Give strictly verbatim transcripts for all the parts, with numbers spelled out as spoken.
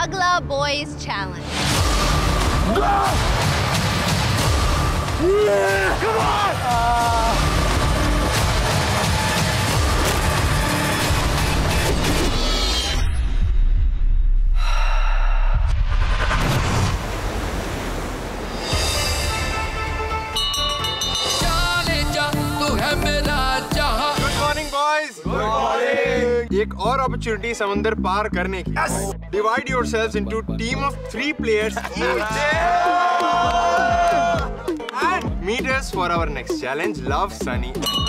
अगला boys challenge. एक और अपॉर्चुनिटी समंदर पार करने की। Divide yourselves into team of three players each and meet us for our next challenge. Love Sunny.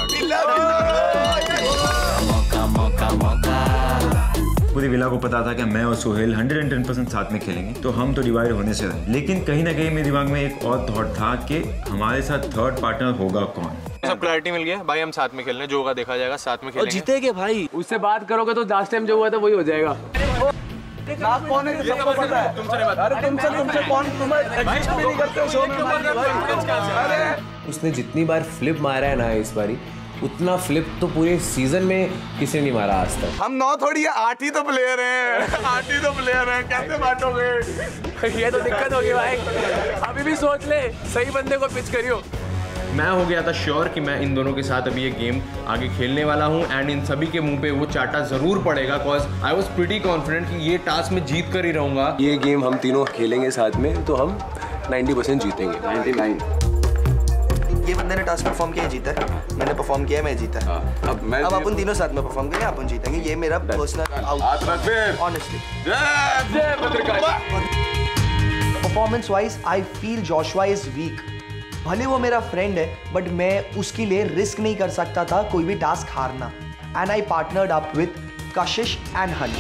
पूरी विला को पता था कि मैं और सोहेल एक सौ दस परसेंट साथ में खेलेंगे, तो हम तो डिवाइड होने से रहे। लेकिन कहीं ना कहीं मेरे दिमाग में एक और थॉट था कि हमारे साथ थर्ड पार्टनर होगा कौन। सब क्लैरिटी मिल गया भाई, हम साथ में खेलने, जो होगा देखा जाएगा, साथ में खेलेंगे। और जीतेंगे भाई। उससे बात करोगे तो लास्ट टाइम जो हुआ था वही हो जाएगा। कौन है सबको पता है। तुमसे नहीं, अरे तुमसे तुमसे कौन तुम एडजस्ट भी नहीं करते हो शो में। उसने जितनी बार फ्लिप मारा है ना इस बारी, उतना फ्लिप तो पूरे सीजन में किसी ने नहीं मारा आज तक। हम नौ थोड़ी है, आठ ही तो प्लेयर हैं। आठ ही तो प्लेयर हैं, कैसे बांटोगे? ये तो दिक्कत होगी भाई। अभी भी सोच ले, सही बंदे को पिच करियो। मैं हो गया था श्योर कि मैं इन दोनों के साथ अभी ये गेम आगे खेलने वाला हूँ एंड इन सभी के मुंह पे वो चाटा जरूर पड़ेगा, because I was pretty confident कि ये टास्क में जीत कर ही रहूंगा। ये गेम हम तीनों खेलेंगे साथ में तो हम नब्बे परसेंट जीतेंगे। ये बंदे ने टास्क परफॉर्म किया, जीता है। मैंने परफॉर्म किया, मैं जीता है। अब मैं अब अपन तीनों साथ में परफॉर्म करेंगे, अपन जीतेंगे। ये मेरा personal out honestly. Performance wise I feel Joshua is weak. भले वो मेरा फ्रेंड है, बट मैं उसके लिए रिस्क नहीं कर सकता था कोई भी टास्क हारना। And I partnered up with Kashish and Honey.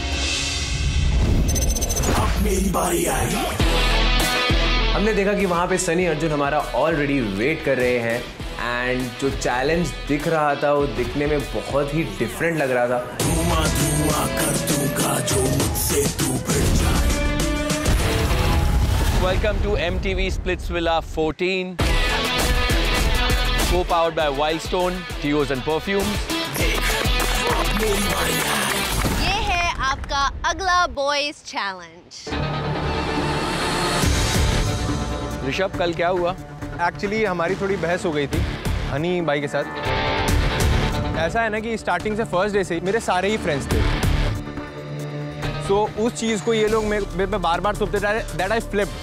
अब मेरी बारी आई। हमने देखा कि वहाँ पे सनी अर्जुन हमारा ऑलरेडी वेट कर रहे हैं एंड जो चैलेंज दिख रहा था वो दिखने में बहुत ही डिफरेंट लग रहा था। धुआं धुआं कर दूंगा जो मुझसे तू भिड़ जाए। Welcome to M T V Splitsvilla fourteen. Co-powered by Wildstone, Deos and Perfumes. ये है आपका अगला बॉयज चैलेंज। ऋषभ, कल क्या हुआ? एक्चुअली हमारी थोड़ी बहस हो गई थी हनी भाई के साथ। ऐसा है ना कि स्टार्टिंग से फर्स्ट डे से मेरे सारे ही फ्रेंड्स थे, सो so, उस चीज को ये लोग मेरे पे बार बार थोपते रहे। That I flipped.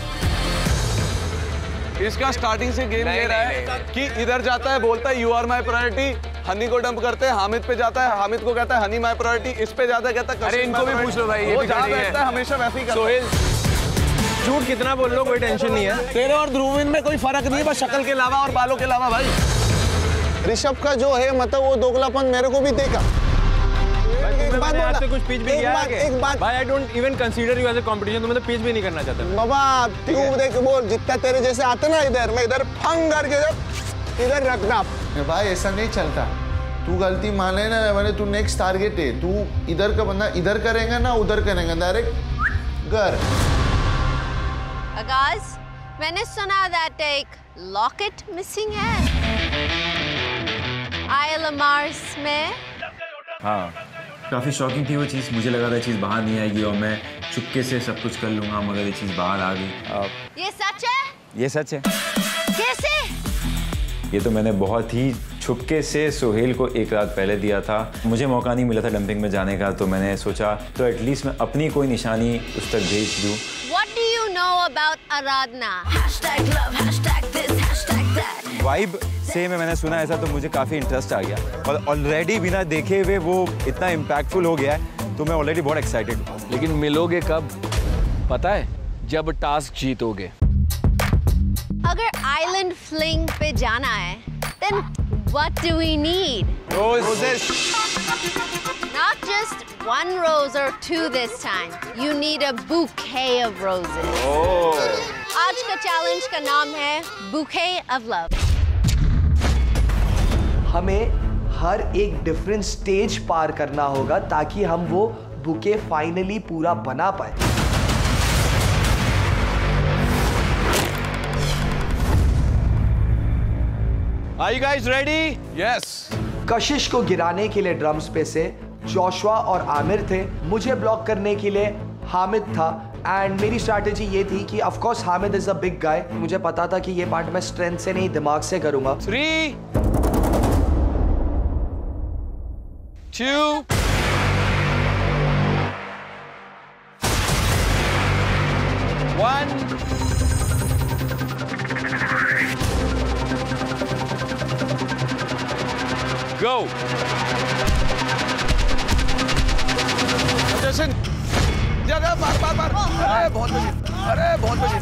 इसका स्टार्टिंग से गेम ये रहा है कि इधर जाता है, बोलता है you are my priority, Honey को डंप करते हैं, हामिद पे जाता है, हामिद को कहता है हनी माई प्रायोरिटी, इस पे जाता है कहता है अरे इनको भी पूछ लो भाई, ये वो भी जहाँ खड़ी है। बैठता है हमेशा वैसे ही करता है। सोहेल झूठ कितना बोल लो, कोई टेंशन नहीं है। तेरे और ध्रुविन में कोई फर्क नहीं है, बस शक्ल के अलावा और बालों के अलावा। भाई ऋषभ का जो है मतलब वो दोगलापन मेरे को भी देखा। एक बात आपसे कुछ पिच भी किया है? एक बात भाई, I don't even consider you as a competition. तो मैं तो पिच भी नहीं करना चाहता बाबा। तू देख बोल, जितना तेरे जैसे आते ना इधर, मैं इधर फंग करके इधर रखना। भाई ऐसा नहीं चलता। तू गलती माने ना, मैंने तू नेक्स्ट टारगेट है, तू इधर का बंदा इधर करेगा ना उधर करेगा, डायरेक्ट घर। आगाज, मैंने सुना दैट एक लॉकेट मिसिंग है आयल मार्स में। हाँ, काफ़ी शॉकिंग थी वो चीज़। मुझे लगा था चीज़ बाहर नहीं आएगी और मैं चुपके से सब कुछ कर लूँगा, मगर ये चीज़ बाहर आ गई। ये सच है? ये सच है। कैसे? ये तो मैंने बहुत ही छुपके से सोहेल को एक रात पहले दिया था। मुझे मौका नहीं मिला था डंपिंग में जाने का, तो मैंने सोचा तो एटलीस्ट मैं अपनी कोई निशानी उस तक भेज दूँ। What do you know about Aradhana? Vibe से में मैंने सुना ऐसा, तो मुझे काफ़ी इंटरेस्ट आ गया और ऑलरेडी बिना देखे हुए वो इतना इम्पैक्टफुल हो गया है, तो मैं ऑलरेडी बहुत एक्साइटेड हूँ। लेकिन मिलोगे कब पता है? जब टास्क जीतोगे। अगर आइलैंड फ्लिंग पे जाना है, then what do we need? Roses. Not just one rose or two this time. You need a bouquet of roses. Oh. आज का चैलेंज का नाम है Bouquet of Love. हमें हर एक डिफरेंट स्टेज पार करना होगा ताकि हम वो बुके फाइनली पूरा बना पाए। Are you guys ready? Yes. कशिश को गिराने के लिए ड्रम्स पे से जोशुआ और आमिर थे, मुझे ब्लॉक करने के लिए हामिद था, एंड मेरी स्ट्रैटेजी ये थी कि of course Hamid is a big guy, मुझे पता था कि ये पार्ट मैं स्ट्रेंथ से नहीं दिमाग से करूंगा। Three two one go. Justin जगह मार मार मार। अरे बहुत बढ़िया, अरे बहुत बढ़िया।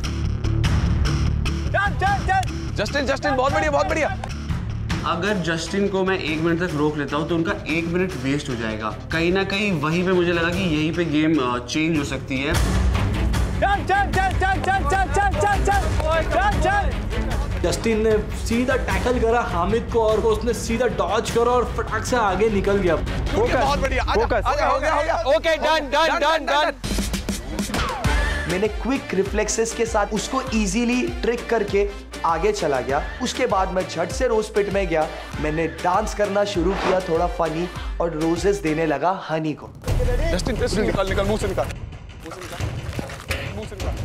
जस्टिन जस्टिन बहुत बढ़िया बहुत बढ़िया। अगर जस्टिन को मैं एक मिनट तक रोक लेता हूँ तो उनका एक मिनट वेस्ट हो जाएगा। कहीं ना कहीं वहीं पे मुझे लगा कि यहीं पे गेम चेंज हो सकती है। चल चल चल चल चल चल चल चल चल चल चल। जस्टिन ने सीधा टैकल करा हामिद को और उसने सीधा डॉज करा और फटाक से आगे निकल गया। बहुत बढ़िया, फोकस हो गया हो गया। Okay done done done done. मैंने क्विक रिफ्लेक्सेस के साथ उसको इजीली ट्रिक करके आगे चला गया। उसके बाद मैं झट से रोज पिट में गया, मैंने डांस करना शुरू किया थोड़ा फनी और रोजेस देने लगा हनी को। जस्टिन जस्टिन निकाल निकाल मुंह से निकाल मुंह से निकाल मुंह से निकाल।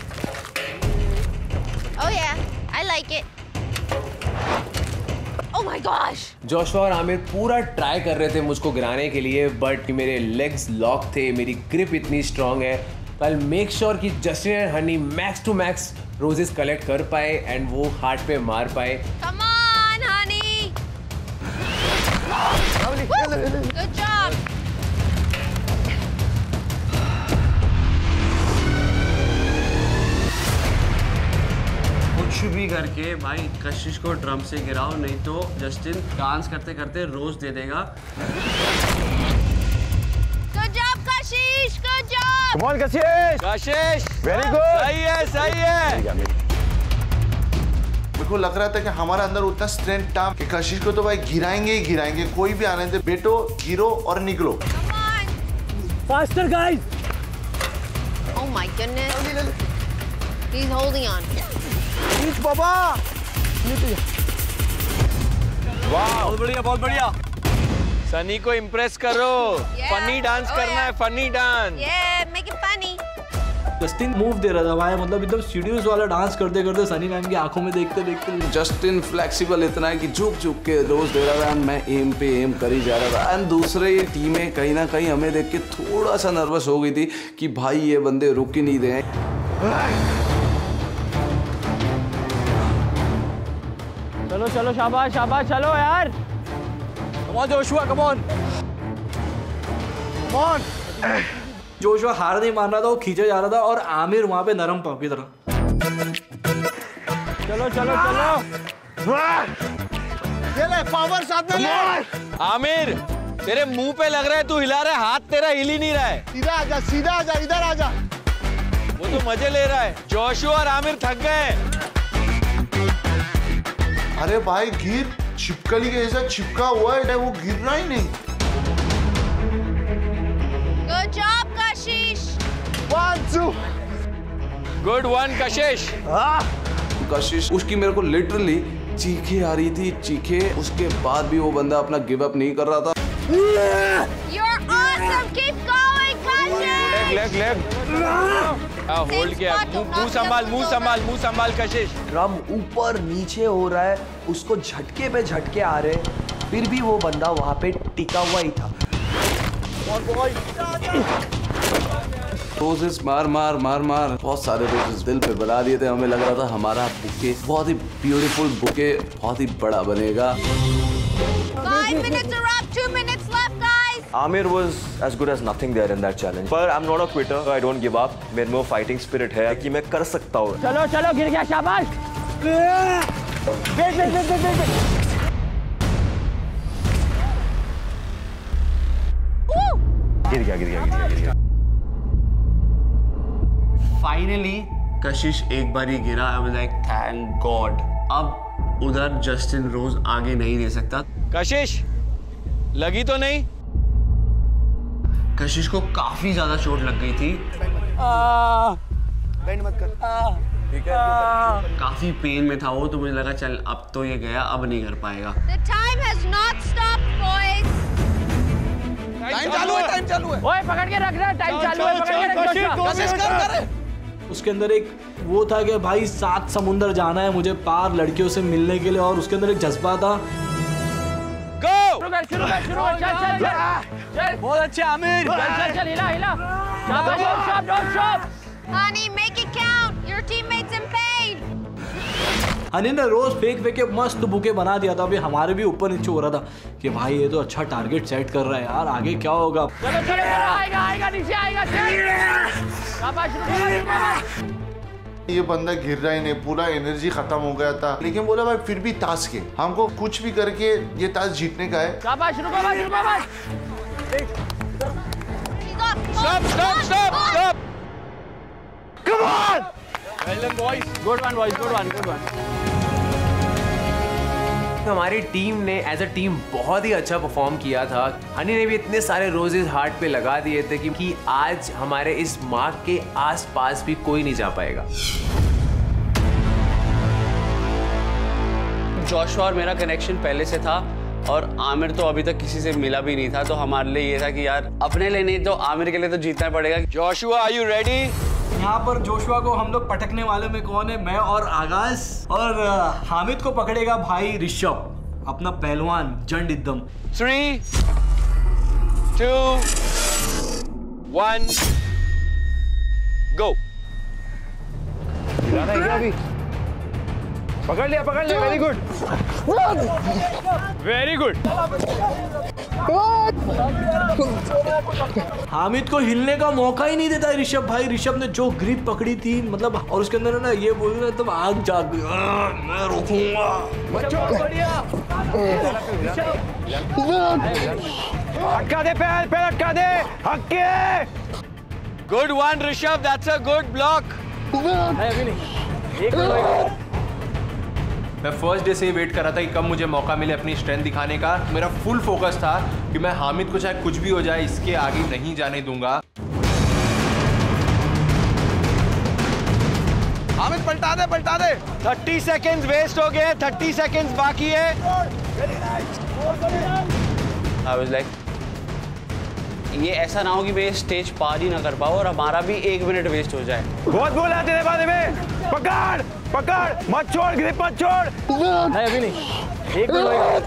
Oh yeah, I like it. Oh my gosh. Joshua और आमिर पूरा ट्राई कर रहे थे मुझको गिराने के लिए, बट मेरे लेग्स लॉक थे, मेरी ग्रिप इतनी स्ट्रांग है। आई विल मेक श्योर कि Justin and Honey max to max roses collect कर पाए एंड वो हार्ट पे मार पाए। Come on, honey. Good job. कुछ भी करके भाई कशिश को ड्रम से गिराओ, नहीं तो जस्टिन डांस करते करते रोज दे देगा। Good job, Kashish. Good job. Come on, Kashish. Kashish Very good. सही है सही है। मेरे को लग रहा था कि हमारा अंदर उतना स्ट्रेंथ था कि कशिश को तो भाई गिराएंगे ही गिराएंगे, कोई भी आने दे बेटो, गिरो और निकलो। Faster, guys. Oh my goodness. He's holding on. Please, बाबा. वाह बहुत बढ़िया बहुत बढ़िया। सनी को इम्प्रेस करो। Yeah. फनी डांस Oh, करना yeah. है, funny dance. Yeah, make it funny. Justin move दे रहा था भाई, मतलब एकदम सीडीज वाला डांस करते करते सनी मैम की आंखों में देखते देखते। जस्टिन फ्लेक्सिबल इतना है कि झुक झुक के रोज दे रहा था एंड मैं एम पे एम कर ही जा रहा था। एंड दूसरे ये टीमें कहीं ना कहीं हमें देख के थोड़ा सा नर्वस हो गई थी कि भाई ये बंदे रुक ही नहीं रहे। चलो चलो शाबाश शाबाश चलो यार। Come on Joshua come on come on. Joshua हार नहीं मान रहा था, वो खींचा जा रहा था और आमिर वहां पे नरम पाव की तरह। चलो चलो चलो। ये ले पावर साथ में ले। आमिर तेरे मुंह पे लग रहा है तू हिला रहा है, हाथ तेरा हिल ही नहीं रहा है। सीधा आजा सीधा आजा इधर आजा। वो तो मजे ले रहा है। जोशुआ और आमिर थक गए। अरे भाई गिर, छिपकली के जैसा चिपका हुआ है वो, गिर रहा ही नहीं। Good job, Kashish. One, two. Good one Kashish. Kashish उसकी मेरे को लिटरली चीखे आ रही थी, चीखे। उसके बाद भी वो बंदा अपना गिव अप नहीं कर रहा था। You're awesome. Keep going, Kashish. Leg leg hold किया। मुंह संभाल मुंह संभाल मुंह संभाल कशिश। ड्रम ऊपर नीचे हो रहा है, उसको झटके पे झटके आ रहे, फिर भी वो बंदा वहां पे टिका हुआ ही था। रोजेस मार मार मार मार बहुत सारे रोजेस दिल पे बना दिए थे। हमें लग रहा था हमारा बुके बहुत ही ब्यूटीफुल बुके बहुत ही बड़ा बनेगा। Five minutes are up. Two minutes left, guys. Amir was as good as nothing there in that challenge. But I'm not a quitter. I don't give up. मेरे में वो fighting spirit है कि मैं कर सकता हूँ। चलो चलो गिर गया शाबाश। Wait wait wait wait wait. गिर गया गिर गया गिर गया गिर गया। फाइनली कशिश एक बार ही गिरा। I was like thank God. अब उधर जस्टिन रोज आगे नहीं दे सकता। कशिश लगी तो नहीं? कशिश को काफी ज्यादा चोट लग गई थी। बैंड मत कर। काफी पेन में था वो, तो मुझे लगा चल अब तो ये गया, अब नहीं कर पाएगा। The time has not stopped, boys. Time चालू है टाइम चालू चालू है। ओए पकड़ के रख रहा है, टाइम चालू है, पकड़ के रख जोशुआ। कोशिश कर कर। उसके अंदर एक वो था कि भाई सात समुंदर जाना है मुझे पार लड़कियों से मिलने के लिए, और उसके अंदर एक जज्बा था। गो शुरू कर शुरू कर शुरू कर, चल चल चल। बहुत अच्छे आमिर, चल चल चल, हिला हिला। शाबाश, don't stop don't stop. Honey, make it count. Your teammates in pain. Honey ने रोज फेंक फेंक के मस्त बुके बना दिया था। अभी हमारे भी ऊपर नीचे हो रहा था कि भाई ये तो अच्छा टारगेट सेट कर रहा है यार, आगे क्या होगा। चलो चलो चलो, आएगा आएगा नीचे आएगा। शाबाश शाबाश। ये बंदा गिर रहा ही नहीं, पूरा एनर्जी खत्म हो गया था, लेकिन बोला भाई फिर भी टास्क है, हमको कुछ भी करके ये टास्क जीतने का है। शाबाश, रुको बस रुको बस। Stop stop stop stop. Come on. Well done boys. Good one boys, good one, good one. हमारी टीम ने एज अ टीम बहुत ही अच्छा परफॉर्म किया था। हनी ने भी इतने सारे रोजेस हार्ट पे लगा दिए थे कि, कि आज हमारे इस मार्क के आसपास भी कोई नहीं जा पाएगा। जोशुआ और मेरा कनेक्शन पहले से था, और आमिर तो अभी तक किसी से मिला भी नहीं था, तो हमारे लिए ये था कि यार अपने लिए नहीं तो आमिर के लिए तो जीतना पड़ेगा। Joshua, are you ready? यहाँ पर जोशुआ को हम लोग पटकने वाले में कौन है? मैं और आगाज, और हामिद को पकड़ेगा भाई ऋषभ, अपना पहलवान जंड एकदम। Three two one go. अभी पकड़ लिया पकड़ लिया, very good very good. Hamid को हिलने का मौका ही नहीं देता ऋषभ भाई। ऋषभ ने जो ग्रिप पकड़ी थी मतलब, और उसके अंदर ना ये बोल रहा तुम आग जाग गई, मैं रोकूंगा। अटका दे, पैर पैर अटका दे, हक्के। Good one Rishabh, that's a good block. मैं फर्स्ट डे से ही वेट कर रहा था कि कब मुझे मौका मिले अपनी स्ट्रेंथ दिखाने का। मेरा फुल फोकस था कि मैं हामिद को चाहे कुछ भी हो जाए इसके आगे नहीं जाने दूंगा। हामिद पलटा दे पलटा दे। थर्टी सेकेंड्स वेस्ट हो गए, थर्टी सेकेंड्स बाकी है। I was like, ये ऐसा ना हो कि मैं ये स्टेज पार ही ना कर पाऊँ और हमारा भी एक मिनट वेस्ट हो जाए। बहुत बोला है तेरे बारे में। पकड़ पकड़, मत छोड़, ग्रिप मत छोड़। नहीं अभी नहीं, एक minute.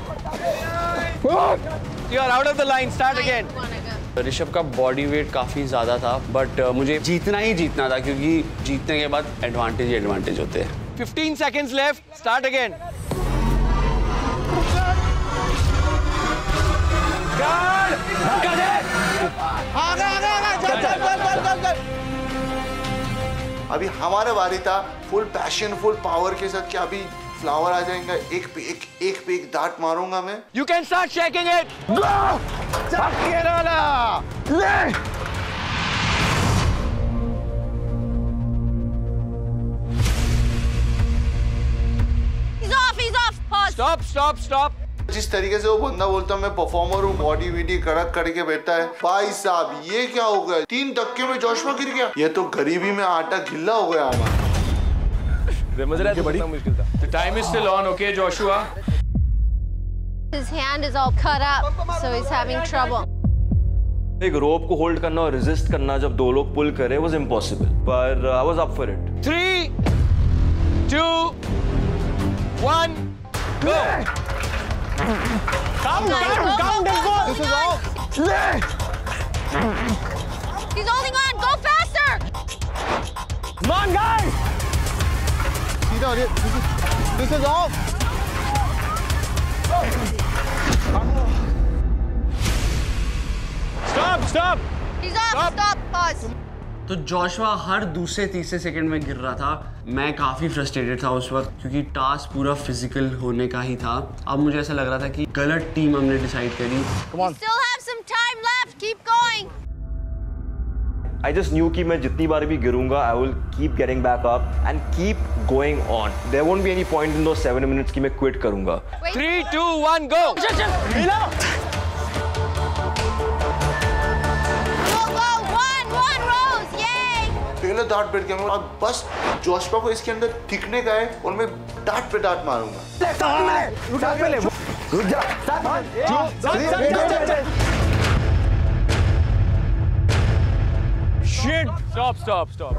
You are out of the line, start again. Rishabh का बॉडी वेट काफी ज्यादा था, बट uh, मुझे जीतना ही जीतना था, क्योंकि जीतने के बाद एडवांटेज ही एडवांटेज होते हैं। Fifteen seconds left, start again. अभी हमारा बारी था, फुल पैशन फुल पावर के साथ। क्या अभी फ्लावर आ जाएगा? एक पे एक एक पे एक दांत मारूंगा मैं। You can start shaking it. He's off, he's off. Pause. Stop, stop, stop. जिस तरीके से वो बंदा बोलता मैं परफॉर्मर हूँ, बॉडी वीडी कड़क करके बैठा है, भाई साहब ये क्या हो गया? तीन धक्के में जोशुआ गिर गया। ये तो गरीबी में आटा गिल्ला हो गया हमारा। The time is still on, okay, Joshua? His hand is all cut up, so he's having trouble. एक रोप को होल्ड करना और रेजिस्ट करना जब दो लोग पुल करे वाज इम्पॉसिबल, पर I was up for it. Three, two, one, go. Come, come, come, go. This is all. He's holding on. Go faster. Come on, guys. सीधा this is this is off. Stop, stop. He's off. Stop. Stop. Pause. तो Joshua हर दूसरे तीसरे second में गिर रहा था। मैं काफ़ी फ्रस्ट्रेटेड था उस वक्त, क्योंकि टास्क पूरा फिजिकल होने का ही था। अब मुझे ऐसा लग रहा था कि गलत टीम हमने डिसाइड करी। Come on. Still have some time left. Keep going. I just knew कि मैं जितनी बार भी गिरूंगा I will keep getting back up and keep going on. There won't be any point in those seven minutes कि मैं quit करूंगा। Three, two, one, go. चल चल, हिला। पहले डांट बैठ गया, अब बस जोशुआ को इसके अंदर दिखने का है और मैं डांट पे डांट मारूंगा। Stop, stop, stop.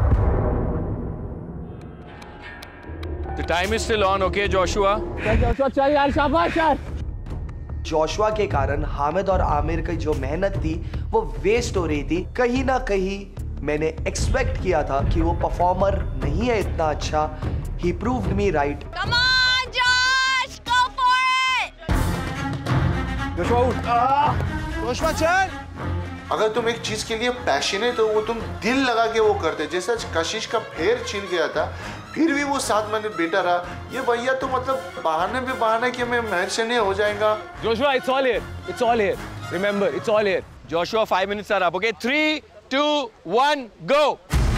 The time is still on, okay, Joshua? चल जोशुआ चल यार, शाबाश यार। जोशुआ के कारण हामिद और आमिर की जो मेहनत थी वो वेस्ट हो रही थी। कहीं ना कहीं मैंने एक्सपेक्ट किया था कि वो परफॉर्मर नहीं है इतना अच्छा। He proved me right. Come on, Josh, go for it. Joshua उठ। जोशुआ चल। अगर तुम एक चीज के लिए पैशनेट हो वो तुम दिल लगा के वो करते। जैसे कशिश का पैर छिल गया था फिर भी वो सात मिनट बेटा रहा। ये भैया तो मतलब बहाने पे बहाना कि मैं मैच से नहीं हो जाएगा। Joshua, it's all here. It's all here. Remember, it's all here. Joshua, five minutes are up. Okay, three, two, one, go.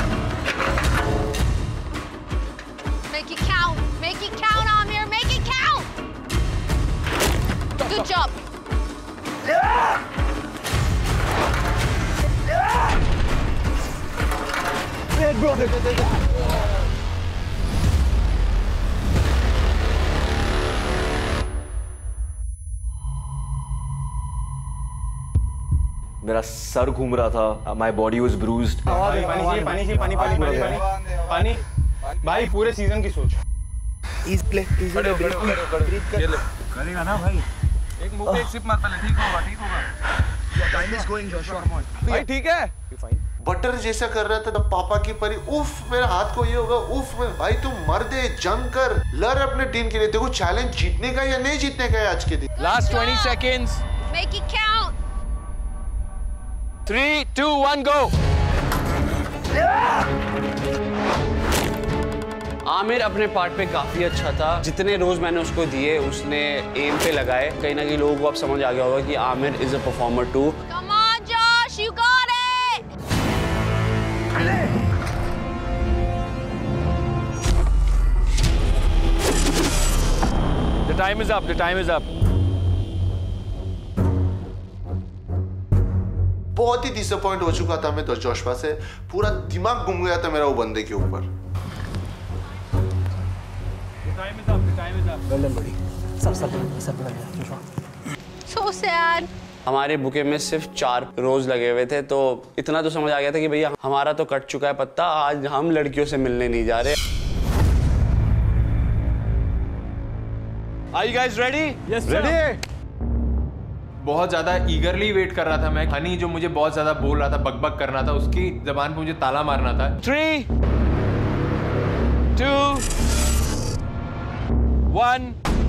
Make it count. Make it count, Amir. Make it count. Good job. Wait, bro. मेरा सर घूम रहा था, my body was bruised. पानी चाहिए, पानी चाहिए, पानी पानी पानी पानी पानी भाई पूरे सीजन की सोच। Easy play, easy play, breathe कर। करेगा ना भाई। एक मुंह पे एक सिप मार पहले, ठीक होगा, ठीक होगा। Time is going, Joshua. भाई ठीक है। बटर जैसा कर रहा था तो पापा की परी। उफ मेरे हाथ को ये होगा। उफ भाई तुम मर दे, जंग कर, लड़ अपने टीम के लिए। देखो चैलेंज जीतने का या नहीं जीतने का है आज के दिन। Last twenty seconds. Make it count. Three, two, one, go. Aamir अपने पार्ट पे काफी अच्छा था। जितने रोज मैंने उसको दिए उसने एम पे लगाए। कहीं ना कहीं लोगों को अब समझ आ गया होगा कि Aamir is a performer too. Come on, Josh, you got it. The time is up. The time is up. बहुत ही डिसअपॉइंट हो चुका था मैं तो जोशुआ से। पूरा दिमाग घूम गया था मेरा वो बंदे के ऊपर। So sad. हमारे बुके में सिर्फ चार रोज लगे हुए थे तो इतना तो समझ आ गया था कि भैया हमारा तो कट चुका है पत्ता। आज हम लड़कियों से मिलने नहीं जा रहे। Are you guys ready? Yes, sir. Ready? बहुत ज्यादा ईगरली वेट कर रहा था मैं। हनी जो मुझे बहुत ज्यादा बोल रहा था, बकबक करना था, उसकी जबान पे मुझे ताला मारना था। Three, two, one,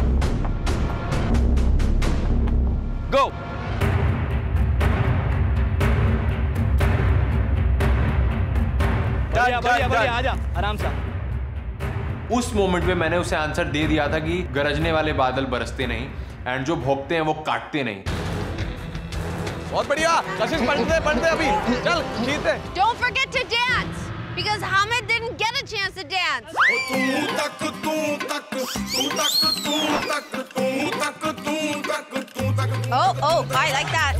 go. बढ़िया बढ़िया बढ़िया, आजा आराम से। उस मोमेंट पे मैंने उसे आंसर दे दिया था कि गरजने वाले बादल बरसते नहीं एंड जो भोंकते हैं वो काटते नहीं। बहुत बढ़िया। कशिश पढ़ते पढ़ते अभी चल खींचते। Don't forget to dance because Hamid didn't get a chance to dance. Oh, oh, I like that.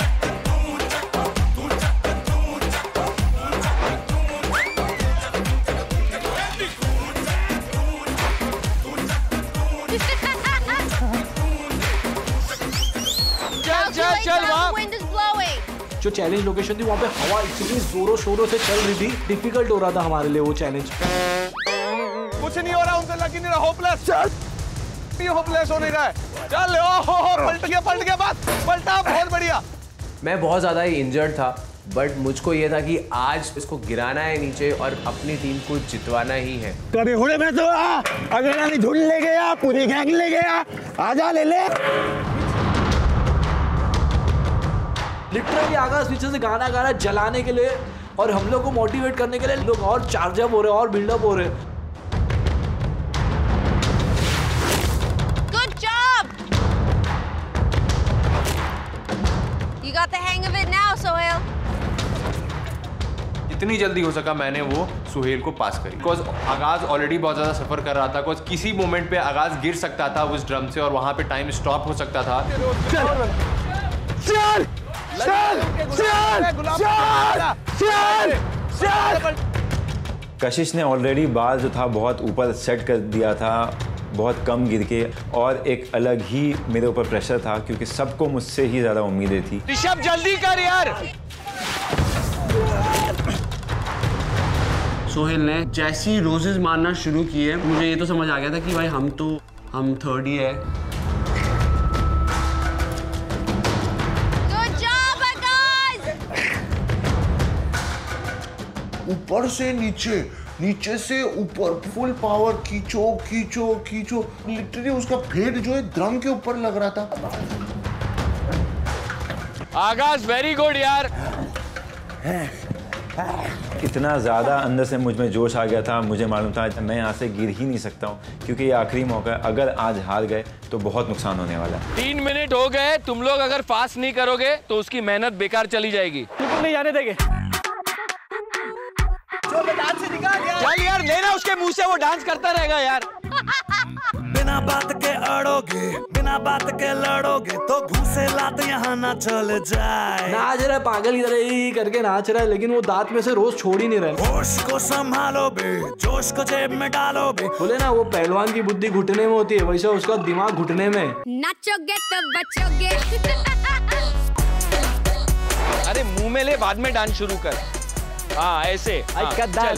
चल चल चल वहाँ। Wind is blowing. जो चैलेंज लोकेशन थी वहाँ पे हवा इतनी जोरों शोरों से चल रही थी, डिफिकल्ट हो रहा था हमारे लिए वो चैलेंज। कुछ नहीं हो रहा, उनसे लग ही नहीं रहा। होपलेस चल, ये होपलेस हो नहीं रहा है। चल ओहो पलट गया पलट गया बस पलटा। बहुत बढ़िया। मैं बहुत ज़्यादा ही इंजर्ड था बट मुझको ये था कि आज इसको गिराना है नीचे और अपनी टीम को जितवाना ही है। करे होने में तो आ, अगर नहीं ढूंढ ले गया, पूरी गैंग ले गया, आजा ले ले। लिटरली आगाज पीछे से गाना गा रहा है जलाने के लिए और हम लोग को मोटिवेट करने के लिए। लोग और चार्जअप हो रहे हैं और बिल्डअप हो रहे हैं। Good job. You got the hang of it now, Sohail. जितनी जल्दी हो सका मैंने वो सुहेल को पास करी। बिकॉज आगाज ऑलरेडी बहुत ज्यादा सफर कर रहा था। बिकॉज किसी मोमेंट पे आगाज गिर सकता था उस ड्रम से और वहां पे टाइम स्टॉप हो सकता था। चल चल चल चल चल चल। कशिश ने ऑलरेडी बाल जो था बहुत ऊपर सेट कर दिया था, बहुत कम गिर के, और एक अलग ही मेरे ऊपर प्रेशर था क्योंकि सबको मुझसे ही ज़्यादा उम्मीदें थी। ऋषभ जल्दी कर यार। सोहेल ने जैसी रोजेस मारना शुरू किए, मुझे ये तो समझ आ गया था कि भाई हम तो हम थर्ड ही है। ऊपर से नीचे, नीचे से ऊपर, फुल पावर, खींचो खींचो खींचो। लिटरली उसका फेट जो है ड्रम के ऊपर लग रहा था। आगाज वेरी गुड यार। इतना ज़्यादा अंदर से मुझ में जोश आ गया था, मुझे मालूम था मैं यहाँ से गिर ही नहीं सकता हूँ, क्योंकि ये आखिरी मौका है। अगर आज हार गए तो बहुत नुकसान होने वाला है। तीन मिनट हो गए, तुम लोग अगर फास्ट नहीं करोगे तो उसकी मेहनत बेकार चली जाएगी। बिल्कुल नहीं जाने देंगे। डांस से निकाल यार। चल यार, लेना उसके मुंह से, वो डांस करता रहेगा यार। बिना बात के अड़ोगे, बिना बात के लड़ोगे तो घूसे लात यहाँ ना चल जाए। नाच रहा है पागल, इधर ही करके नाच रहा है, लेकिन वो दांत में से रोज छोड़ ही नहीं रहा। होश को संभालो बे, जोश को जेब में डालो बे। बोले ना वो पहलवान की बुद्धि घुटने में होती है, वैसे उसका दिमाग घुटने में। नाचोगे तो बचोगे। अरे मुंह में ले, बाद में डांस शुरू कर। हाँ ऐसे। हाँ,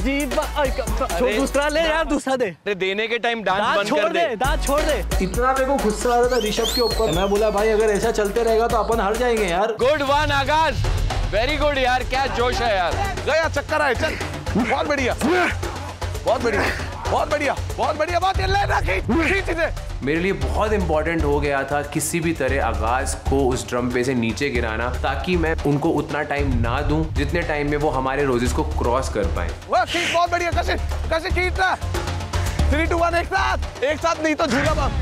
दूसरा ले यार, दूसरा दे। अरे देने के टाइम डांस बंद छोड़ कर दे, दे, दांत छोड़ दे। इतना मेरे को गुस्सा आ रहा था ऋषभ के ऊपर। मैं बोला भाई अगर ऐसा चलते रहेगा तो अपन हार जाएंगे यार। Good one Aagaz, very good यार, क्या जोश है यार। गया चक्कर आए, चल बहुत बढ़िया बहुत बढ़िया बहुत बढ़िया बहुत बढ़िया बात। मेरे लिए बहुत इंपॉर्टेंट हो गया था किसी भी तरह आगाज को उस ड्रम पे से नीचे गिराना, ताकि मैं उनको उतना टाइम ना दूं जितने टाइम में वो हमारे रोजेस को क्रॉस कर पाए। वाह खींच, बहुत बढ़िया। कशिश कशिश खींच रहा। थ्री टू वन, एक साथ एक साथ नहीं तो झूला बम।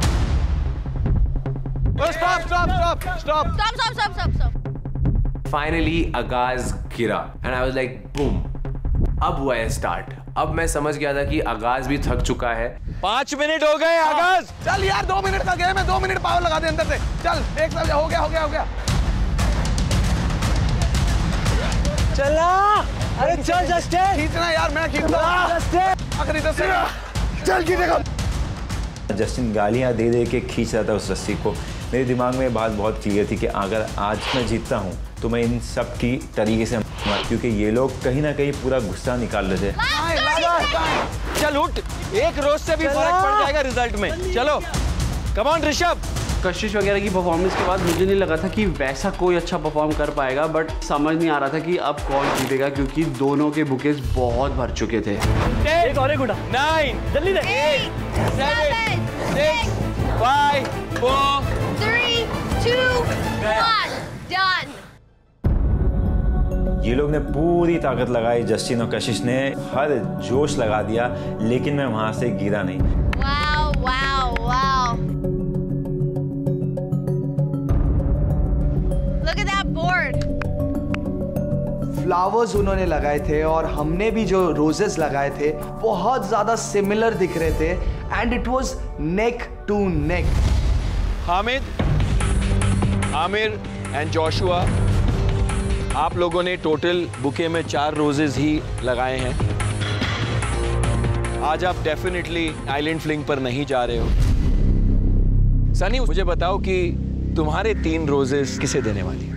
Stop stop stop stop stop stop stop stop. Finally Aagaz गिरा and I was like boom, अब हुआ है स्टार्ट। अब मैं समझ गया था कि आगाज भी थक चुका है। पांच मिनट हो गए आगाज। चल यार, दो मिनट का गेम है, दो मिनट पावर लगा दे अंदर से। चल एक साथ, हो गया हो गया हो गया। चला, अरे चल जस्टिन। खींचना यार, मैं खींचूंगा। आखिरी दस सेकंड, चल खींचेगा। जस्टिन गालियाँ दे दे के खींच रहा था उस रस्सी को। मेरे दिमाग में बात बहुत क्लियर थी कि अगर आज मैं जीतता हूँ तो मैं इन सब की तरीके से, क्योंकि ये लोग कहीं ना कहीं पूरा गुस्सा निकाल रहे थे। चल उठ, एक रोज से भी फर्क पड़ जाएगा रिजल्ट में। चलो कम ऑन ऋषभ। कशिश वगैरह की परफॉर्मेंस के बाद मुझे नहीं लगा था कि वैसा कोई अच्छा परफॉर्म कर पाएगा, बट समझ नहीं आ रहा था कि अब कौन जीतेगा, क्योंकि दोनों के बुकेज बहुत भर चुके थे। एक और एक उड़ा। नाइन, जल्दी दे। Eight, seven, six, five, four, three, two, one, done. ये लोग ने पूरी ताकत लगाई, जस्टिन और कशिश ने हर जोश लगा दिया, लेकिन मैं वहां से गिरा नहीं। Wow wow wow, look at that board. Flowers उन्होंने लगाए थे और हमने भी जो रोजेस लगाए थे बहुत ज्यादा सिमिलर दिख रहे थे, and it was neck to neck. Hamid, Aamir and Joshua, आप लोगों ने टोटल बुके में चार रोजेस ही लगाए हैं। आज आप डेफिनेटली आइलैंड फ्लिंग पर नहीं जा रहे हो। सनी, मुझे बताओ कि तुम्हारे तीन रोजेस किसे देने वाली?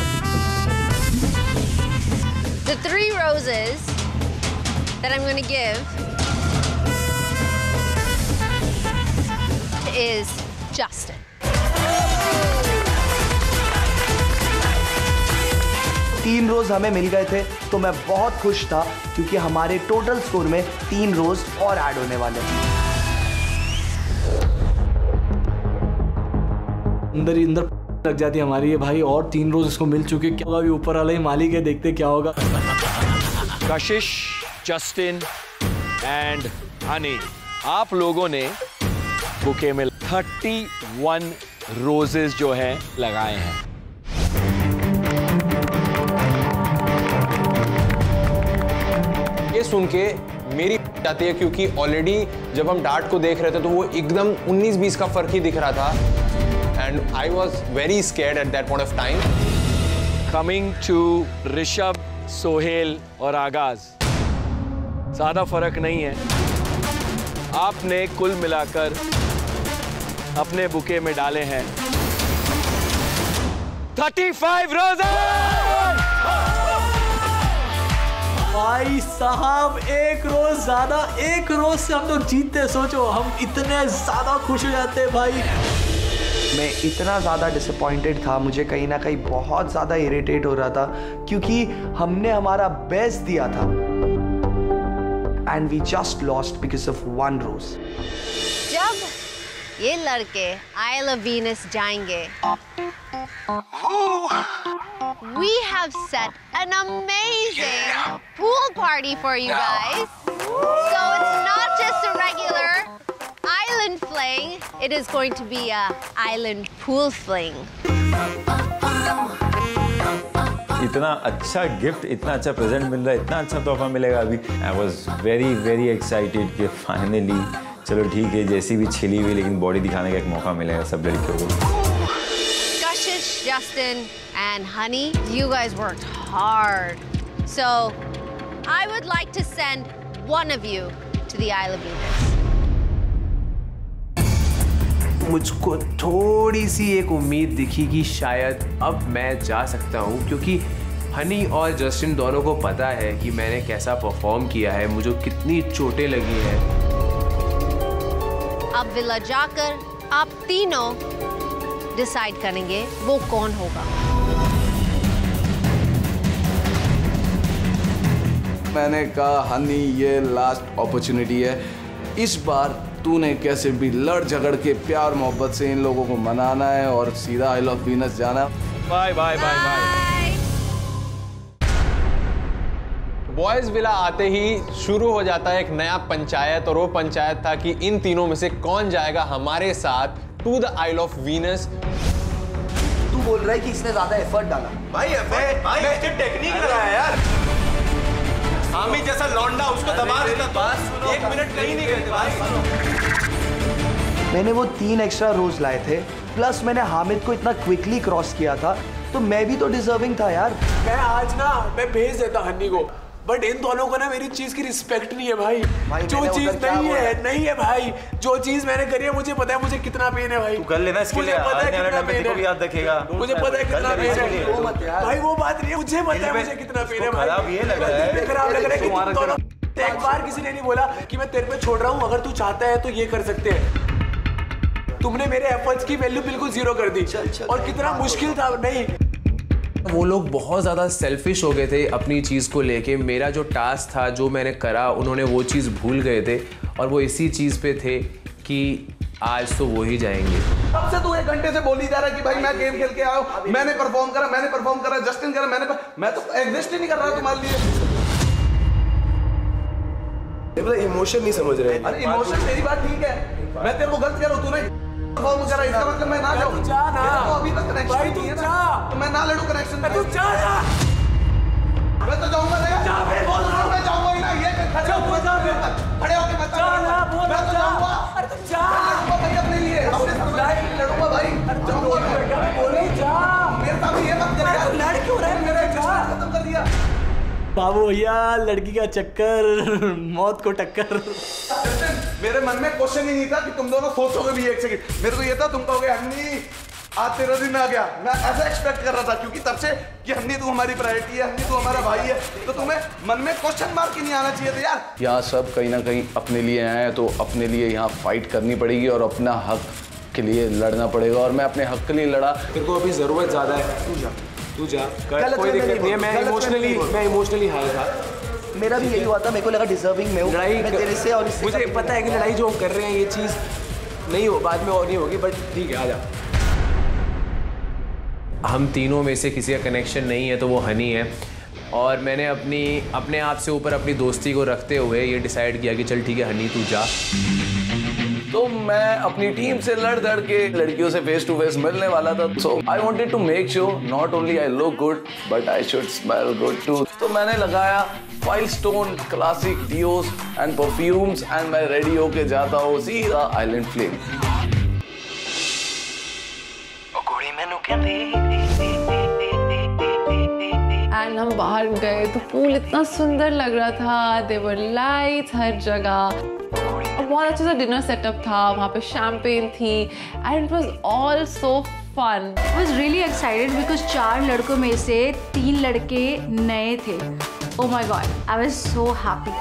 The three roses that I'm going to give is Justin. तीन रोज हमें मिल गए थे तो मैं बहुत खुश था, क्योंकि हमारे टोटल स्कोर में तीन रोज और ऐड होने वाले हैं। अंदर ही अंदर लग जाती हमारी ये भाई, और तीन रोज इसको मिल चुके, क्या होगा? अभी ऊपर वाला ही मालिक है, देखते क्या होगा। कशिश, जस्टिन एंड हनी, आप लोगों ने बुके में थर्टी वन रोजेस जो है लगाए हैं। ये सुन के मेरी आती है, क्योंकि ऑलरेडी जब हम डार्ट को देख रहे थे तो वो एकदम उन्नीस बीस का फर्क ही दिख रहा था, and I was very scared at that point of time. Coming to Rishabh, Sohail और आगाज, ज्यादा फर्क नहीं है। आपने कुल मिलाकर अपने बुके में डाले हैं थर्टी फाइव रोजेस। भाई साहब एक रोज ज्यादा, एक रोज से हम लोग जीतते, सोचो हम इतने ज्यादा खुश हो जाते हैं भाई। मैं इतना ज़्यादा डिसअपॉइंटेड था, मुझे कहीं ना कहीं बहुत ज़्यादा इरिटेट हो रहा था क्योंकि हमने हमारा बेस्ट दिया था and we just lost because of one rose. जब ये लड़के आइल ऑफ वीनस जाएंगे, we have set an amazing pool party for you guys. So it's not just a regular island fling, it is going to be a island pool fling. इतना अच्छा gift, इतना अच्छा present मिल रहा है, इतना अच्छा तोहफा मिलेगा अभी। I was very very excited कि फाइनली चलो ठीक है, जैसी भी छिली हुई लेकिन बॉडी दिखाने का एक मौका मिलेगा सब लड़कियों को। Kashish, Justin, and Honey, you guys worked hard. So I would like to send one of you to the Isle of Venus. मुझको थोड़ी सी एक उम्मीद दिखी कि शायद अब मैं जा सकता हूँ, क्योंकि हनी और जस्टिन दोनों को पता है कि मैंने कैसा परफॉर्म किया है, मुझे कितनी चोटें लगी हैं। अब विला जाकर आप तीनों डिसाइड करेंगे वो कौन होगा। मैंने कहा हनी ये लास्ट अपॉर्चुनिटी है, इस बार तूने कैसे भी लड़ झगड़ के प्यार मोहब्बत से इन लोगों को मनाना है और सीधा आइल ऑफ वीनस जाना। Bye bye bye bye. Boys villa आते ही शुरू हो जाता है एक नया पंचायत, और वो पंचायत था कि इन तीनों में से कौन जाएगा हमारे साथ to the isle of Venus. तू बोल रहा है कि इसने ज्यादा एफर्ट डाला। भाई एफर्ट भाई इसने टेक्निक लगाया यार। हामी जैसा लौंडा उसको दबा देता बस एक मिनट कहीं नहीं गए थे भाई। मैंने वो तीन एक्स्ट्रा रोज लाए थे, प्लस मैंने हामिद को इतना क्विकली क्रॉस किया था, तो मैं भी तो डिजर्विंग था यार। मैं आज ना मैं भेज देता हनी को, बट इन दोनों को ना मेरी चीज की रिस्पेक्ट नहीं है भाई, भाई जो चीज नहीं है नहीं है भाई, जो चीज मैंने करी है मुझे पता है मुझे कितना पेन है भाई। तू कर लेना इसके लिए, पता है कितना पेन है, याद रखेगा मुझे पता है कितना पेन है भाई, वो बात नहीं है, मुझे पता है मुझे कितना पेन है भाई। खराब ये लग रहा है, खराब लग रहा है कि तुम दोनों, एक बार किसी ने नहीं बोला कि मैं तेरे पे छोड़ रहा हूँ, अगर तू चाहता है तो ये कर सकते हैं। तुमने मेरे एफर्ट्स की वैल्यू बिल्कुल जीरो कर दी, और कितना मुश्किल था। नहीं, वो लोग बहुत ज़्यादा सेल्फिश हो गए थे अपनी चीज़ को लेके। मेरा जो टास्क था, जो मैंने करा, उन्होंने वो चीज़ भूल गए थे, और वो इसी चीज़ पे थे कि आज तो वो ही जाएंगे। अब से तू एक घंटे से बोली जा रहा है कि भाई मैं गेम खेल के आया हूँ, मैंने परफॉर्म करा, मैंने परफॉर्म करा, जस्टिन करा, मैंने पर... मैं तो एग्जिस्ट ही नहीं कर रहा तुम्हारे लिए। इमोशन नहीं समझ रहे। अरे इमोशन मेरी बात ठीक है, मैं तेरे को गलत कह रहा हूँ, तूने परफॉर्म करा, इसका मतलब मैं ना जाऊँ। जा ना तो अभी तक कनेक्शन भाई, तू नहीं है जा, ना, तो मैं ना लड़ूं कनेक्शन में। तू जा ना, मैं तो जाऊंगा ना, जा मैं बोल रहा हूं, मैं जाऊंगा ही ना, ये खड़े होके जा, खड़े होके मत जा ना, बोल मैं तो जाऊंगा। अरे तू जा, लड़ूंगा भाई अपने लिए, अपने साथ लड़ूंगा भाई, जाऊंगा मैं, बोल रही जा, मेरे साथ ये मत कर यार। लड़ क्यों रहा है मेरे साथ? खत्म कर दिया बाबू भैया, लड़की का चक्कर मौत को टक्कर। मेरे मन में क्वेश्चन ही नहीं था कि तुम दोनों सोचोगे भी एक सेकंड, मेरे को ये था तुम कहोगे हन्नी आज तेरा दिन आ गया। मैं ऐसा एक्सपेक्ट कर रहा था, क्योंकि तब से कि हन्नी तू हमारी प्रायोरिटी है, हन्नी तू हमारा भाई है, तो तुम्हें मन में क्वेश्चन मार्क ही नहीं आना चाहिए था यार। यहाँ सब कहीं ना कहीं अपने लिए आए हैं, तो अपने लिए यहाँ फाइट करनी पड़ेगी और अपना हक के लिए लड़ना पड़ेगा, और मैं अपने हक के लिए लड़ा। तेरे को अभी जरूरत ज्यादा है, तू जा तू जा, कोई दिक्कत नहीं है। मैं इमोशनली मैं इमोशनली हाई था, मेरा भी यही हुआ था, मेरे को लगा डिजर्विंग में हूँ लड़ाई मैं तेरे से, और मुझे पता है कि लड़ाई जो कर रहे हैं ये चीज़ नहीं हो, बाद में और नहीं होगी, बट ठीक है, आ जा। हम तीनों में से किसी का कनेक्शन नहीं है तो वो हनी है, और मैंने अपनी अपने आप से ऊपर अपनी दोस्ती को रखते हुए ये डिसाइड किया कि चल ठीक है हनी तू जा। तो मैं अपनी टीम से लड़ लड़ के लड़कियों से फेस टू फेस मिलने वाला था, so I wanted to make sure not only I look good but I should smell good too. तो मैंने लगाया five stone classic deos and perfumes, and मैं रेडी होके जाता हूँ सीधा आइलैंड फ्लेम। एंड हम बाहर गए तो पूल इतना सुंदर लग रहा था, देवर लाइट्स हर जगह, और बहुत अच्छा सा डिनर सेटअप था, वहाँ पे शैम्पेन थी, and it was all so fun. I was really excited because चार लड़कों में से तीन लड़के नए थे, Oh my God, I was so happy.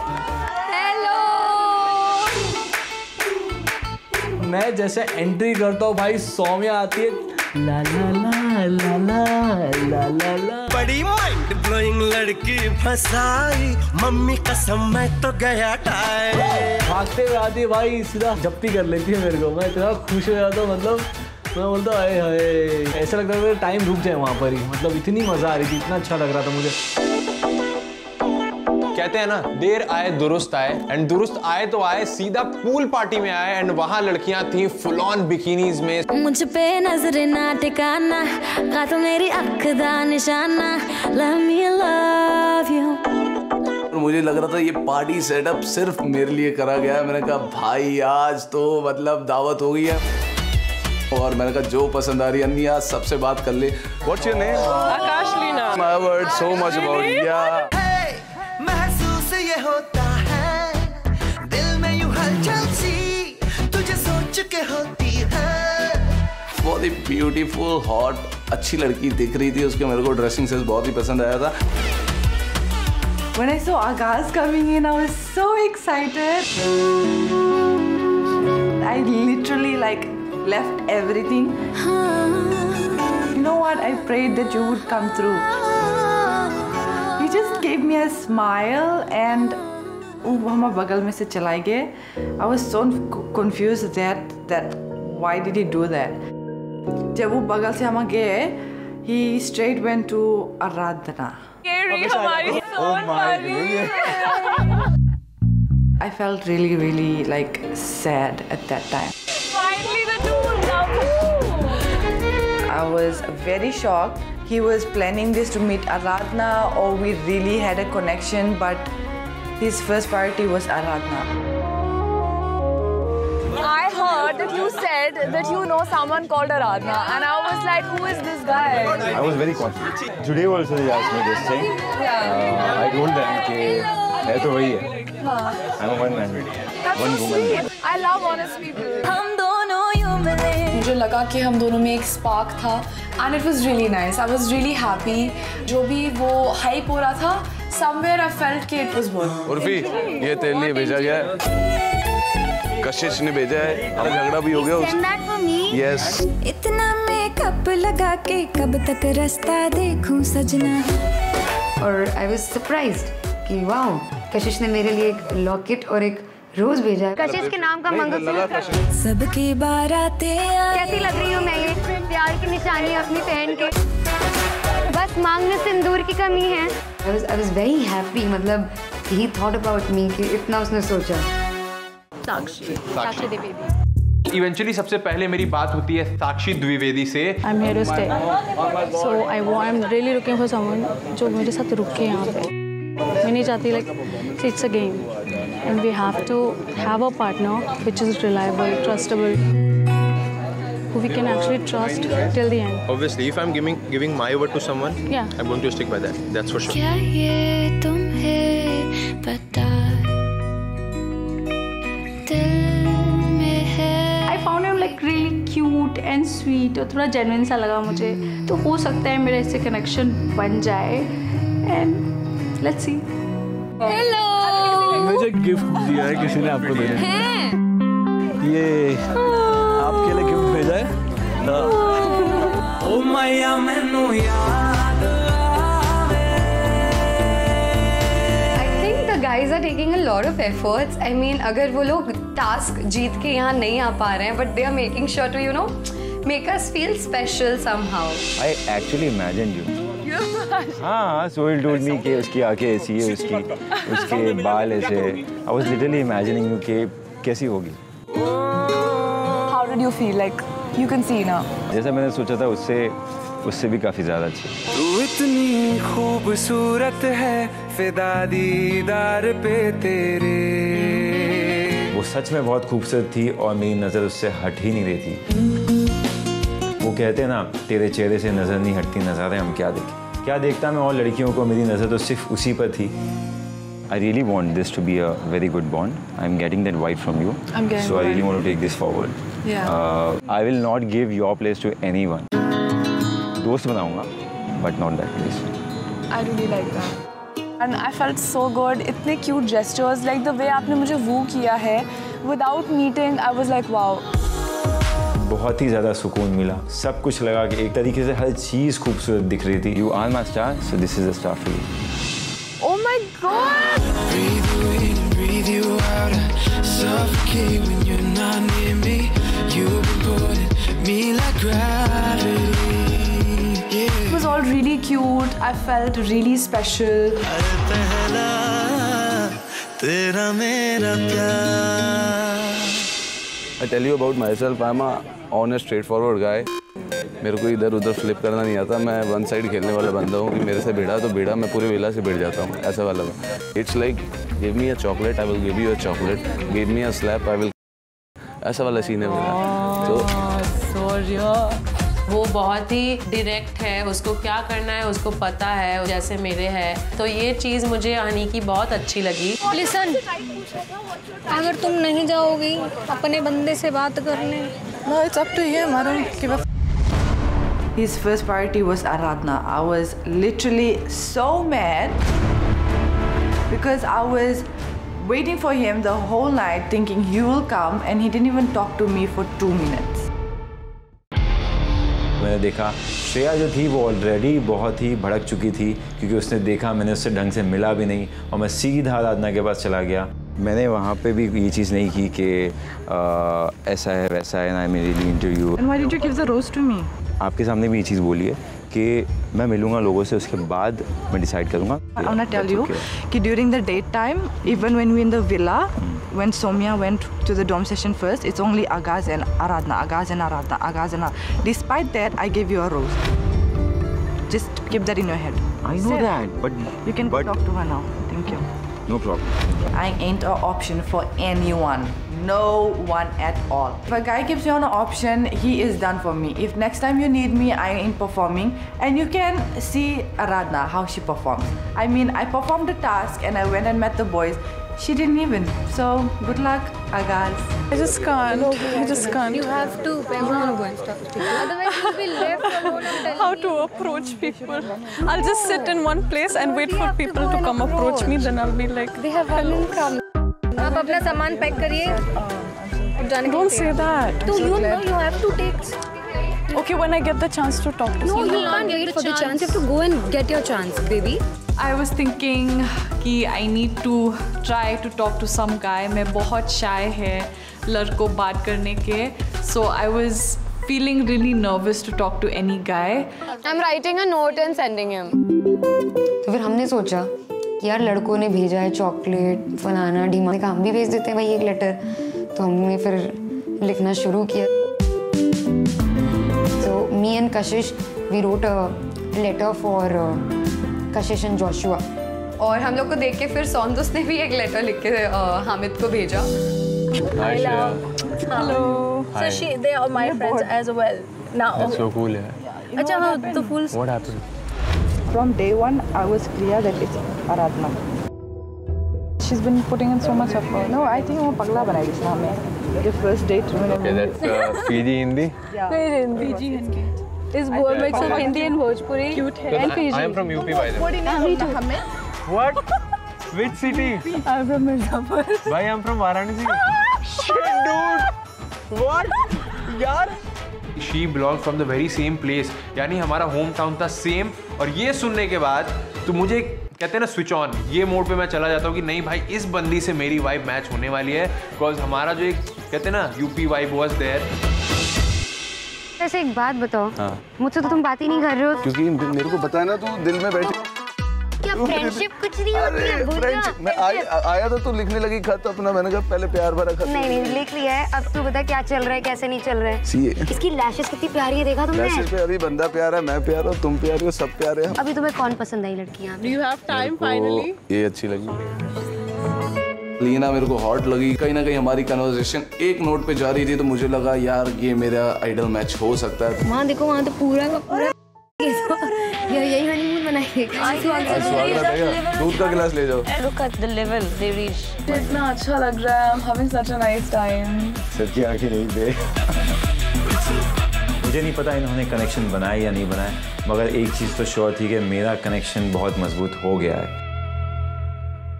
मैं जैसे एंट्री करता हूँ भाई, सौम्या आती है, ला ला ला ला ला ला ला ला। बड़ी माइंड ब्लोइंग लड़की फंसाई, मम्मी कसम मैं तो गया टाई। भागते हुए आती है भाई, सीधा जप्ती कर लेती है मेरे को। मैं इतना खुश हो जाता हूँ, मतलब मैं बोलता हाय हाय, ऐसा लगता है टाइम रुक जाए वहाँ पर ही। मतलब इतनी मजा आ रही थी, इतना अच्छा लग रहा था मुझे। कहते हैं ना, देर आए दुरुस्त आए, एंड दुरुस्त आए तो आए, सीधा पूल पार्टी में आए एंड वहां लड़कियां थी फुल ऑन बिकिनीज में। मुझ पे नजर ना टिकाना, का तो मेरी अख दा निशाना, let me love you। मुझे लग रहा था ये पार्टी सेटअप सिर्फ मेरे लिए करा गया है। मैंने कहा भाई आज तो मतलब दावत हो गई है। और मैंने कहा जो पसंद आ रही है अन्नी, आज सबसे बात कर ले। What's your name? Akash Leena. I heard so much about you. Yeah. महसूस ये होता है दिल में यूं हलचल सी, तुझे सोच के होती है। बहुत ही ब्यूटीफुल, हॉट, अच्छी लड़की दिख रही थी। उसके मेरे को ड्रेसिंग सेंस बहुत ही पसंद आया था। When I saw Agaz coming in, I was so excited. I literally like left everything. You know what? I prayed that you would come through. He just gave me a smile and वो हम बगल में से चलाए गए. I was so confused that that why did he do that? जब वो बगल से हम गए, he straight went to Aradhana. I felt really, really like sad at that time. Finally, the two love. I was very shocked. He was planning this to meet Aradhana, or we really had a connection, but his first priority was Aradhana. I heard that you said that you know someone called Aradhana, and I was like, who is this guy? I was very confident. Today also they asked me this thing. Uh, I told them कि है तो वही है. I'm a one man, one woman. I love honest people. हम दोनों यूं मिले। मुझे लगा कि हम दोनों में एक स्पार्क था, and it was really nice. I was really happy. जो भी वो हाइप हो रहा था, somewhere I felt कि it was worth. उर्फी, ये तेरे लिए भेजा गया है। कशिश ने भेजा है। अब झगड़ा भी हो गया उससे। Yes. इतना मेकअप लगा के कब तक रास्ता देखूं सजना। और I was surprised कि वाओ, कशिश ने मेरे लिए एक लॉकेट और एक रोज भेजा है। कशिश के नाम का मंगलसूत्र। सबकी बारातें कैसी लग रही हूँ मैं ये? प्यार की निशानी अपनी पहन के। बस मांग में सिंदूर की कमी है। I was I was very happy, मतलब he thought about me कि इतना उसने सोचा। साक्षी साक्षी द्विवेदी। इवेंचुअली सबसे पहले मेरी बात होती है साक्षी द्विवेदी से। I'm here to stay. So I want, I'm really looking for someone जो मेरे साथ रुके यहाँ पे। मैं नहीं चाहती like it's a game and we have to have a partner which is reliable, trustable, who we can actually trust till the end. Obviously, if I'm giving giving my word to someone, yeah, I'm going to stick by that. That's for sure. क्या ये तुम्हें पता दिल में है? I found him like really cute and sweet और थोड़ा genuine सा लगा मुझे, तो हो सकता है मेरे इससे connection बन जाए and let's see. Hello. मुझे गिफ्ट दिया है किसी ने आपको देने। ये आपके लिए गिफ्ट भेजा है। ओ मैया मैनू याद आवे। I think the guys are taking a lot of efforts. I mean, अगर वो लोग टास्क जीत के यहाँ नहीं आ पा रहे हैं, but they are making sure to, you know, make us feel special somehow. I actually imagined you. हाँ, सोहेल told me कि उसकी आंखें ऐसी है, उसकी उसके बाल ऐसे। I was literally imagining you कि कैसी होगी। How did you feel? Like you can see now. जैसा मैंने सोचा था उससे उससे भी काफी ज्यादा अच्छी। तू इतनी खूबसूरत है, फिदा दीदार पे तेरे। वो सच में बहुत खूबसूरत थी और मेरी नजर उससे हट ही नहीं रही थी। वो कहते हैं ना, तेरे चेहरे से नजर नहीं हटती, नजारे हम क्या देखें। क्या देखता मैं और लड़कियों को, मेरी नजर तो सिर्फ उसी पर थी। I really want this to be a very good bond. I'm getting that vibe from you. I'm getting so I really vibe. want to take this forward. Yeah. Uh, I will not give your place to anyone. दोस्त बनाऊंगा, but not that place. I really like that. And I felt so good. इतने cute gestures, like the way आपने मुझे woo किया है. Without meeting, I was like, wow. बहुत ही ज़्यादा सुकून मिला. सब कुछ लगा कि एक तरीके से हर चीज़ खूबसूरत दिख रही थी. You are my star, so this is a star for you. Oh my God! Breathe you in, breathe you out. Suffocate when you're not near me. You've been pulling me like gravity. It was all really cute. I felt really special. पहला तेरा मेरा प्यार. I tell you about myself. I'm a honest, straightforward guy. मेरे को इधर उधर flip करना नहीं आता. मैं वन साइड खेलने वाला बंदा हूँ कि मेरे से भिड़ा तो भिड़ा, मैं पूरे विला से भिड़ जाता हूँ. ऐसा वाला मैं. It's like give me a chocolate, I will give you a chocolate. Give me a slap, I will. ऐसा वाला सीन है मेरा. तो सॉरी. वो बहुत ही डायरेक्ट है, उसको क्या करना है उसको पता है, जैसे मेरे है. तो ये चीज़ मुझे हनी की बहुत अच्छी लगी. लिसन, अगर तुम नहीं जाओगी अपने बंदे से बात करने, no, it's up to him. I don't give a. His first priority was Aradhana. I was literally so mad because I was waiting for him the whole night, thinking he will come, and he didn't even talk to me for two minutes. मैंने देखा श्रेया जो थी वो already बहुत ही भड़क चुकी थी क्योंकि उसने देखा मैंने उससे ढंग से मिला भी नहीं और मैं सीधा आराधना के पास चला गया. मैंने वहाँ पे भी ये चीज़ नहीं की कि ऐसा है वैसा है ना. मेरे लिए interview. And why did you give the rose to me? आपके सामने भी ये चीज़ बोली है कि मैं मिलूँगा लोगों से, उसके बाद मैं डिसाइड करूँगा. I wanna tell you कि during the date time, even when we in the villa, when Soumya went to the dorm session first, it's only Agaz and Aradhana, Agaz and Aradhana, Agaz and Aradhana. Despite that, I gave you a rose. Just keep that in your head. I know that, but you can but, go talk to her now. Thank you. No problem. I ain't an option for anyone. No one at all. If a guy gives you an option, he is done for me. If next time you need me, I ain't performing. And you can see Aradhana, how she performs. I mean, I performed the task and I went and met the boys. She didn't even. So, good luck, Agaz. I just can't. I just can't. You have to. I want to go and talk to people. Otherwise, you'll be left alone to tell How to approach people. I'll just sit in one place and wait for people to come approach me. Then I'll be like, they have one problem. आप अपना सामान pack करिए. Don't say that. So you know you have to take. Okay, when I get the chance to talk to no, someone. No, you can't get it for the chance. You have to go and get your chance, baby. I was thinking कि I need to try to talk to some guy. मैं बहुत shy है लड़कों बात करने के. So I was feeling really nervous to talk to any guy. I'm writing a note and sending him. तो फिर हमने सोचा कि यार लड़कों ने भेजा है चॉकलेट फलाना ढीमा का, हम भी भेज देते हैं भाई एक लेटर. तो हमने फिर लिखना शुरू किया. So me and Kashish we wrote a letter for uh, Kashish and Joshua. और हम लोग को देख के फिर सौंदस ने भी एक लेटर लिख के हामिद को भेजा. Hi Shreya. Hello. So she, they are my friends as well. Now. That's so cool, yeah. अच्छा हाँ तो full. What happened? From day one, I was clear that it's Aradhana. She's been putting in so much effort. No, I think वो पगला बनाई इसने हमें. The first date. Okay, that's uh, Fiji Hindi. Yeah. Fiji Hindi. Is a mix of Hindi and Bhojpuri. Cute है. And Fiji. I am from U P by the way. Me too. What? Which city? I'm from Mirzapur. Bhai, I'm from Varanasi. Shit, dude. What? यार. She belongs from the very same place. यानी हमारा home town था same. और ये सुनने के बाद तो मुझे कहते हैं ना स्विच ऑन, ये मोड पे मैं चला जाता हूँ कि नहीं भाई इस बंदी से मेरी वाइब मैच होने वाली है. बिकॉज हमारा जो एक कहते हैं ना यूपी वाइब वाज देयर. वैसे एक बात बताओ, मुझसे तो तुम बात ही नहीं कर रहे हो. क्योंकि मेरे को पता है ना तू दिल में बैठी. क्या फ्रेंडशिप कुछ नहीं होती है. फ्रेंडशिप मैं आया आया था तो लिखने लगी खत अपना. मैंने कहा पहले प्यार भरा खत. नहीं नहीं लिख लिया है. अब तू बता क्या चल रहा है कैसे नहीं चल रहा है. सी इसकी लैशेस कितनी प्यारी है देखा तुमने. लैशेस पे अभी बंदा प्यारा है, मैं प्यारा हूँ, तुम प्यारे हो, सब प्यारे हैं. अभी तुम्हें कौन पसंद आई लड़कियाँ. Do you have time finally? ये अच्छी लगी. लीना मेरे को हॉट लगी. कहीं ना कहीं हमारी कन्वर्सेशन एक नोट पे जा रही थी तो मुझे लगा यार ये मेरा आइडल मैच हो सकता है. वहाँ देखो वहाँ तो पूरा का पूरा यार यही हनीमून बनाएंगे. दूध का गिलास ले जाओ. Look at the level they reach. इतना अच्छा लग रहा है. I'm having such a nice time. सच्ची आंखें नहीं दे. मुझे नहीं पता इन्होंने कनेक्शन बनाया या नहीं बनाया, मगर एक चीज़ तो श्योर थी कि मेरा कनेक्शन बहुत मजबूत हो गया है.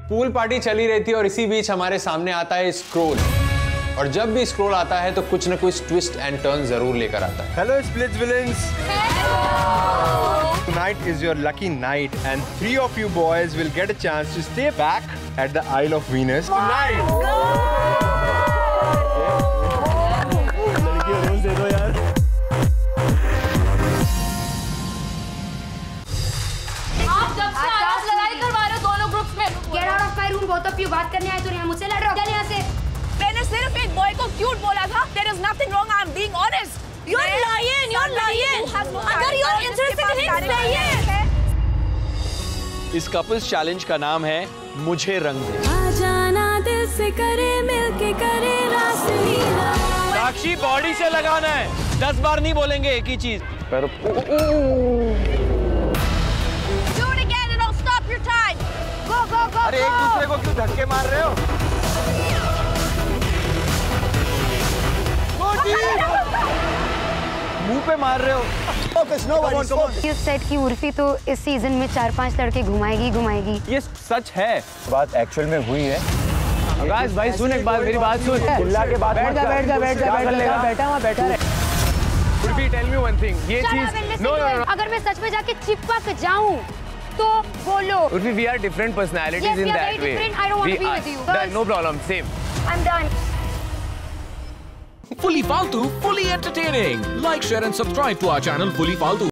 पूल पार्टी चली रहती है और इसी बीच हमारे सामने आता है स्क्रोल, और जब भी स्क्रोल आता है तो कुछ ना कुछ ट्विस्ट एंड टर्न जरूर लेकर आता है। Hello splitsvillians, tonight is your lucky night and three of you boys will get a chance to stay back at the Isle of Venus tonight. लड़कियों रोज दे दो यार। आप जब से आज लड़ाई करवा रहे हो दोनों ग्रुप्स में। Get out of my room, both of you बात करने आए तो यहाँ मुझसे लड़ रहे हो। चल यहाँ से। मैंने सिर्फ एक बॉय को क्यूट बोला था। There is nothing wrong. I'm being honest. You're lying. You're lying. अगर you're interested in him, say yes. इस कपल्स चैलेंज का नाम है मुझे रंग दे। आ जाना दिल से करे मिलके करे रासलीला। साक्षी बॉडी से लगाना है, दस बार नहीं बोलेंगे एक ही चीज। पर Do it again and I'll stop your time. Go go go. अरे एक दूसरे को क्यों धक्के मार रहे हो? मुंह पे मार रहे हो। Focus, no worries, focus. You said कि उर्फी तो इस सीजन में चार पांच लड़के घुमाएगी घुमाएगी। ये सच है। बात एक्चुअल में हुई है। आकाश भाई सुन एक बात, मेरी बात सुन। चिल्ला के बात बैठ जा बैठ जा बैठ जा बैठ जा बैठा वहाँ बैठा रहे। Urfi tell me one thing, ये चीज नो नो नो अगर मैं सच में जाके चिपक जाऊँ तो बोलो। Urfi we are different personalities Yes, in we are that very way. different. I don't want to be with you. No problem, same. I'm done. Fully Faltu, fully entertaining. Like, share and subscribe to our channel Fully Faltu.